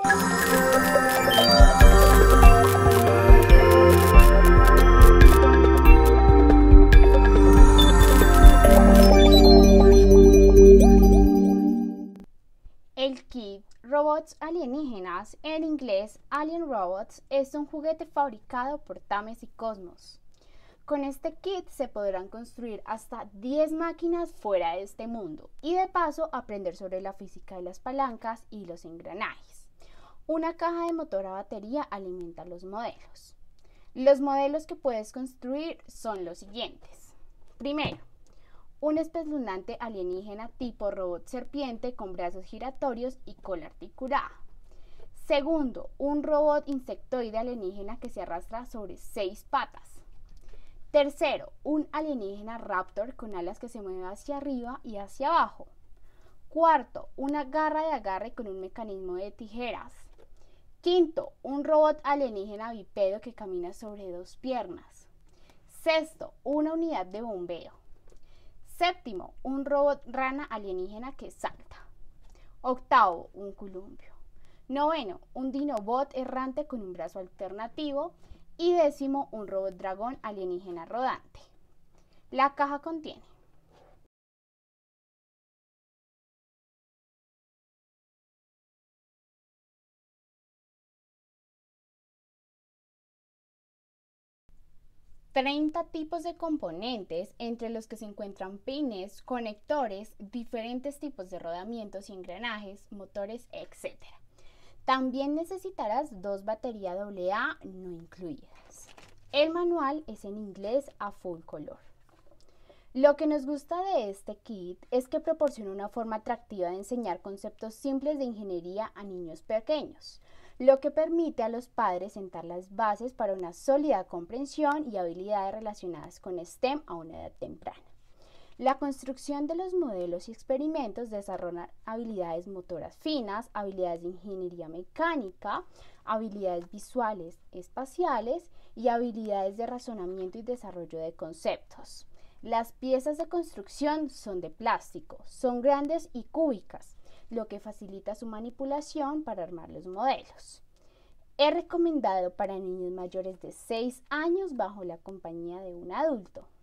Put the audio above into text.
El kit Robots Alienígenas, en inglés Alien Robots, es un juguete fabricado por Thames y Cosmos. Con este kit se podrán construir hasta 10 máquinas fuera de este mundo y de paso aprender sobre la física de las palancas y los engranajes. Una caja de motor a batería alimenta los modelos. Los modelos que puedes construir son los siguientes. Primero, un espeluznante alienígena tipo robot serpiente con brazos giratorios y cola articulada. Segundo, un robot insectoide alienígena que se arrastra sobre 6 patas. Tercero, un alienígena raptor con alas que se mueve hacia arriba y hacia abajo. Cuarto, una garra de agarre con un mecanismo de tijeras. Quinto, un robot alienígena bípedo que camina sobre 2 piernas. Sexto, una unidad de bombeo. Séptimo, un robot rana alienígena que salta. Octavo, un columpio. Noveno, un dinobot errante con un brazo alternativo. Y décimo, un robot dragón alienígena rodante. La caja contiene ...30 tipos de componentes, entre los que se encuentran pines, conectores, diferentes tipos de rodamientos y engranajes, motores, etc. También necesitarás 2 baterías AA no incluidas. El manual es en inglés a full color. Lo que nos gusta de este kit es que proporciona una forma atractiva de enseñar conceptos simples de ingeniería a niños pequeños, lo que permite a los padres sentar las bases para una sólida comprensión y habilidades relacionadas con STEM a una edad temprana. La construcción de los modelos y experimentos desarrolla habilidades motoras finas, habilidades de ingeniería mecánica, habilidades visuales, espaciales y habilidades de razonamiento y desarrollo de conceptos. Las piezas de construcción son de plástico, son grandes y cúbicas, lo que facilita su manipulación para armar los modelos. Es recomendado para niños mayores de 6 años bajo la compañía de un adulto.